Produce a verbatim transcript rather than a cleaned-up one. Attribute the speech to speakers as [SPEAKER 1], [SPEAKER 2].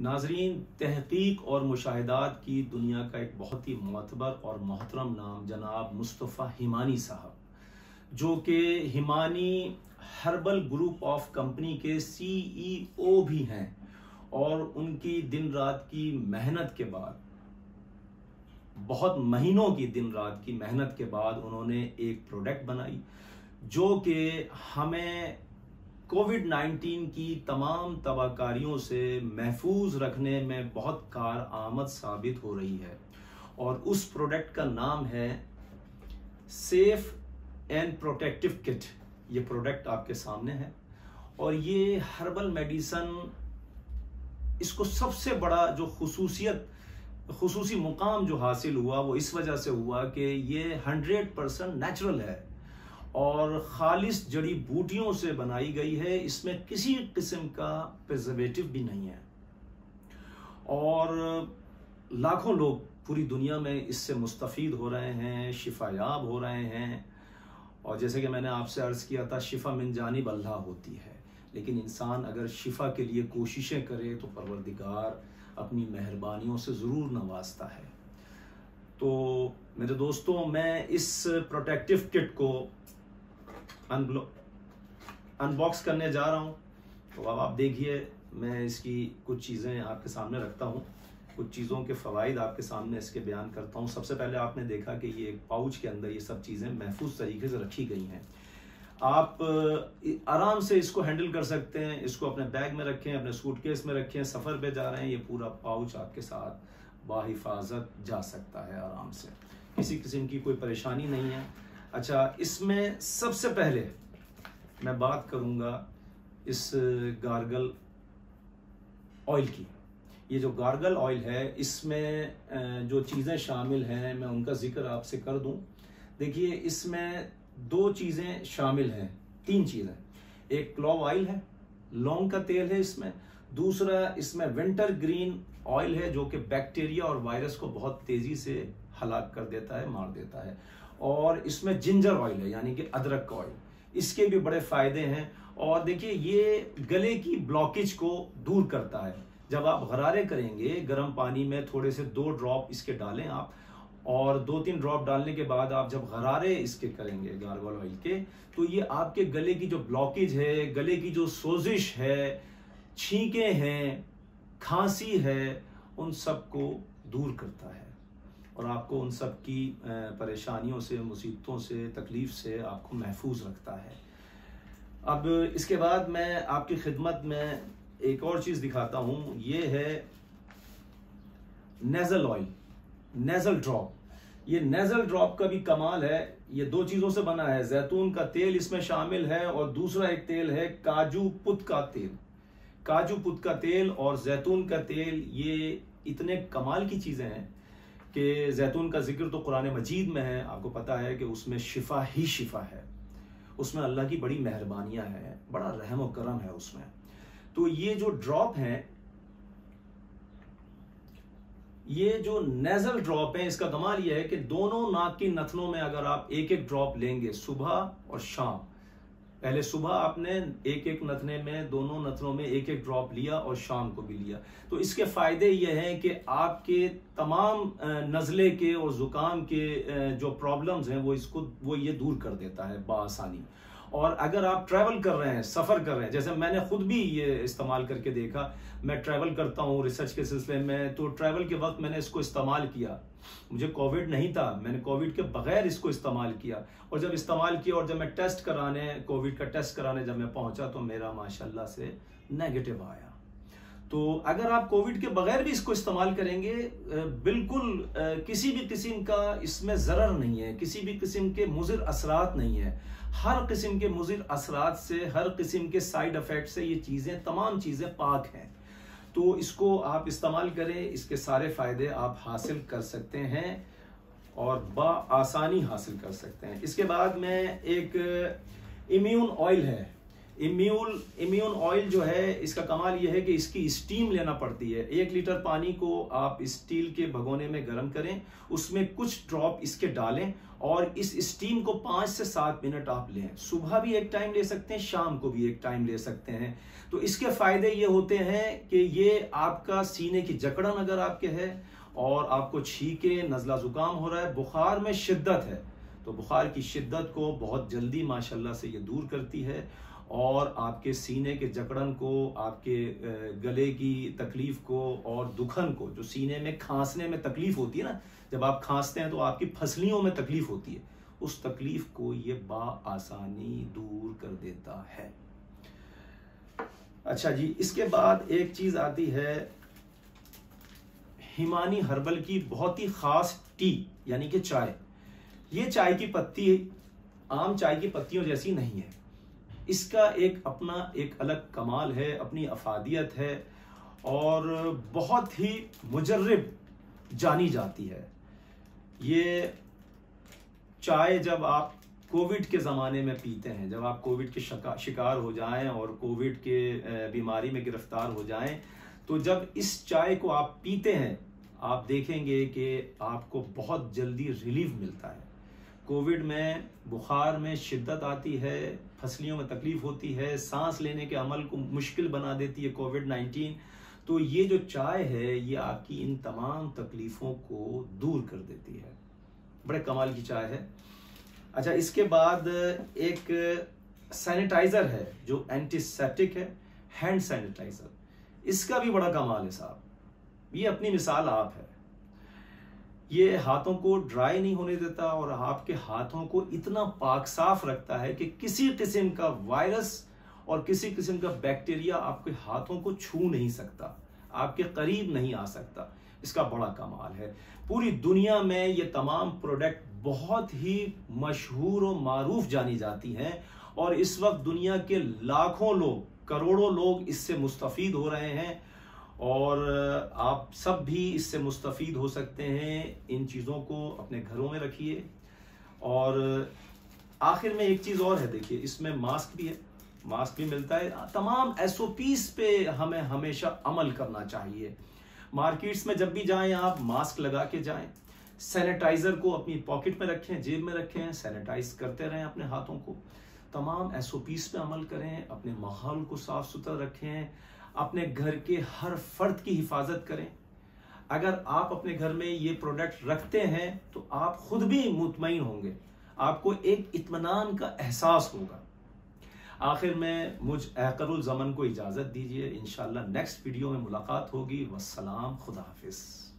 [SPEAKER 1] नाजरीन, तहकीक और मुशाहिदात की दुनिया का एक बहुत ही मोतबर और मोहतरम नाम जनाब मुस्तफ़ा हिमानी साहब, जो कि Himani herbal group of company के सी ई ओ भी हैं, और उनकी दिन रात की मेहनत के बाद, बहुत महीनों की दिन रात की मेहनत के बाद उन्होंने एक प्रोडक्ट बनाई जो कि हमें कोविड नाइन्टीन की तमाम तबाकारियों से महफूज रखने में बहुत कार आमद साबित हो रही है। और उस प्रोडक्ट का नाम है सेफ एंड प्रोटेक्टिव किट। ये प्रोडक्ट आपके सामने है और ये हर्बल मेडिसन, इसको सबसे बड़ा जो खुसूसियत खुसूसी मुकाम जो हासिल हुआ वो इस वजह से हुआ कि ये हंड्रेड परसेंट नेचुरल है और खालिस जड़ी बूटियों से बनाई गई है। इसमें किसी किस्म का प्रिजर्वेटिव भी नहीं है और लाखों लोग पूरी दुनिया में इससे मुस्तफ़ीद हो रहे हैं, शिफायाब हो रहे हैं। और जैसे कि मैंने आपसे अर्ज़ किया था, शिफा मिन जानिब अल्लाह होती है, लेकिन इंसान अगर शिफा के लिए कोशिशें करे तो परवरदिगार अपनी मेहरबानियों से ज़रूर नवाजता है। तो मेरे दोस्तों, मैं इस प्रोटेक्टिव किट को अनबॉक्स करने जा रहा हूं। तो अब आप देखिए, मैं इसकी कुछ चीज़ें आपके सामने रखता हूं, कुछ चीज़ों के फ़वाइद आपके सामने इसके बयान करता हूं। सबसे पहले आपने देखा कि ये एक पाउच के अंदर ये सब चीज़ें महफूज तरीके से रखी गई हैं। आप आराम से इसको हैंडल कर सकते हैं, इसको अपने बैग में रखें, अपने सूटकेस में रखें, सफ़र पे जा रहे हैं, ये पूरा पाउच आपके साथ बाहिफाजत जा सकता है आराम से, किसी किस्म की कोई परेशानी नहीं है। अच्छा, इसमें सबसे पहले मैं बात करूंगा इस गार्गल ऑयल की। ये जो गार्गल ऑयल है, इसमें जो चीज़ें शामिल हैं मैं उनका जिक्र आपसे कर दूं। देखिए, इसमें दो चीज़ें शामिल हैं, तीन चीज़ें। एक क्लोव ऑयल है, लौंग का तेल है इसमें। दूसरा, इसमें विंटर ग्रीन ऑयल है जो कि बैक्टीरिया और वायरस को बहुत तेज़ी से हलाक कर देता है, मार देता है। और इसमें जिंजर ऑयल है, यानी कि अदरक का ऑयल। इसके भी बड़े फ़ायदे हैं। और देखिए, ये गले की ब्लॉकेज को दूर करता है। जब आप गरारे करेंगे, गर्म पानी में थोड़े से दो ड्रॉप इसके डालें आप, और दो तीन ड्रॉप डालने के बाद आप जब गरारे इसके करेंगे गार्गल ऑयल के, तो ये आपके गले की जो ब्लॉकेज है, गले की जो सोजिश है, छींके हैं, खांसी है, उन सब को दूर करता है और आपको उन सब की परेशानियों से, मुसीबतों से, तकलीफ से आपको महफूज रखता है। अब इसके बाद मैं आपकी खिदमत में एक और चीज़ दिखाता हूँ। ये है नेज़ल ऑयल, नेज़ल ड्रॉप। ये नेज़ल ड्रॉप का भी कमाल है। ये दो चीज़ों से बना है, जैतून का तेल इसमें शामिल है और दूसरा एक तेल है काजू पुत का तेल। काजू पुत का तेल और जैतून का तेल, ये इतने कमाल की चीज़ें हैं कि जैतून का जिक्र तो कुरान मजीद में है। आपको पता है कि उसमें शिफा ही शिफा है, उसमें अल्लाह की बड़ी मेहरबानियां हैं, बड़ा रहम और करम है उसमें। तो ये जो ड्रॉप हैं, ये जो नेज़ल ड्रॉप है, इसका कमाल ये है कि दोनों नाक की नथनों में अगर आप एक एक ड्रॉप लेंगे, सुबह और शाम, पहले सुबह आपने एक एक नथने में, दोनों नथनों में एक एक ड्रॉप लिया और शाम को भी लिया, तो इसके फायदे ये हैं कि आपके तमाम नज़ले के और ज़ुकाम के जो प्रॉब्लम्स हैं वो इसको वो ये दूर कर देता है बआसानी। और अगर आप ट्रैवल कर रहे हैं, सफ़र कर रहे हैं, जैसे मैंने खुद भी ये इस्तेमाल करके देखा, मैं ट्रैवल करता हूँ रिसर्च के सिलसिले में, तो ट्रैवल के वक्त मैंने इसको इस्तेमाल किया। मुझे कोविड नहीं था, मैंने कोविड के बगैर इसको इस्तेमाल किया, और जब इस्तेमाल किया और जब मैं टेस्ट कराने, कोविड का टेस्ट कराने जब मैं पहुंचा, तो मेरा माशाल्लाह से नेगेटिव आया। तो अगर आप कोविड के बगैर भी इसको इस्तेमाल करेंगे, बिल्कुल किसी भी किस्म का इसमें ज़रर नहीं है, किसी भी किस्म के मुज़िर असरात नहीं है। हर किस्म के मुज़िर असरात से, हर किस्म के साइड इफ़ेक्ट से ये चीज़ें, तमाम चीज़ें पाक हैं। तो इसको आप इस्तेमाल करें, इसके सारे फ़ायदे आप हासिल कर सकते हैं और बआसानी हासिल कर सकते हैं। इसके बाद में एक इम्यून ऑयल है, इम्यून इम्यून ऑयल जो है, इसका कमाल ये है कि इसकी स्टीम लेना पड़ती है। एक लीटर पानी को आप स्टील के भगोने में गर्म करें, उसमें कुछ ड्रॉप इसके डालें और इस स्टीम को पाँच से सात मिनट आप लें। सुबह भी एक टाइम ले सकते हैं, शाम को भी एक टाइम ले सकते हैं। तो इसके फायदे ये होते हैं कि ये आपका सीने की जकड़न अगर आपके है और आपको छींके, नज़ला जुकाम हो रहा है, बुखार में शिद्दत है, तो बुखार की शिद्दत को बहुत जल्दी माशाल्लाह से ये दूर करती है और आपके सीने के जकड़न को, आपके गले की तकलीफ को और दुखन को, जो सीने में खांसने में तकलीफ होती है ना, जब आप खांसते हैं तो आपकी फसलियों में तकलीफ होती है, उस तकलीफ को ये बाआसानी दूर कर देता है। अच्छा जी, इसके बाद एक चीज आती है हिमानी हर्बल की बहुत ही खास टी, यानी कि चाय। ये चाय की पत्ती आम चाय की पत्तियों जैसी नहीं है, इसका एक अपना एक अलग कमाल है, अपनी अफादियत है और बहुत ही मुजर्रिब जानी जाती है। ये चाय जब आप कोविड के ज़माने में पीते हैं, जब आप कोविड के शिकार हो जाएं और कोविड के बीमारी में गिरफ्तार हो जाएं, तो जब इस चाय को आप पीते हैं आप देखेंगे कि आपको बहुत जल्दी रिलीफ मिलता है। कोविड में बुखार में शिद्दत आती है, फसलियों में तकलीफ होती है, सांस लेने के अमल को मुश्किल बना देती है कोविड नाइन्टीन, तो ये जो चाय है ये आपकी इन तमाम तकलीफ़ों को दूर कर देती है। बड़े कमाल की चाय है। अच्छा, इसके बाद एक सैनिटाइज़र है जो एंटीसेप्टिक है, हैंड सैनिटाइज़र, इसका भी बड़ा कमाल है साहब। ये अपनी मिसाल आप है, ये हाथों को ड्राई नहीं होने देता और आपके हाथों को इतना पाक साफ रखता है कि किसी किस्म का वायरस और किसी किस्म का बैक्टीरिया आपके हाथों को छू नहीं सकता, आपके करीब नहीं आ सकता। इसका बड़ा कमाल है। पूरी दुनिया में ये तमाम प्रोडक्ट बहुत ही मशहूर और मारूफ जानी जाती हैं और इस वक्त दुनिया के लाखों लोग, करोड़ों लोग इससे मुस्तफ़ीद हो रहे हैं और आप सब भी इससे मुस्तफ़ीद हो सकते हैं। इन चीज़ों को अपने घरों में रखिए। और आखिर में एक चीज़ और है, देखिए इसमें मास्क भी है, मास्क भी मिलता है। तमाम एस ओ पीज़ पे हमें हमेशा अमल करना चाहिए। मार्केट्स में जब भी जाएं आप मास्क लगा के जाएं। सैनिटाइज़र को अपनी पॉकेट में रखें, जेब में रखें, सैनिटाइज करते रहें अपने हाथों को। तमाम एस ओ पीज़ पे अमल करें, अपने माहौल को साफ सुथरा रखें, अपने घर के हर फर्द की हिफाजत करें। अगर आप अपने घर में ये प्रोडक्ट रखते हैं तो आप खुद भी मुतमईन होंगे, आपको एक इत्मीनान का एहसास होगा। आखिर में मुझ ऐकरुल ज़मन को इजाज़त दीजिए। इंशाअल्लाह नेक्स्ट वीडियो में मुलाकात होगी। वस्सलाम, खुदा हाफिज़।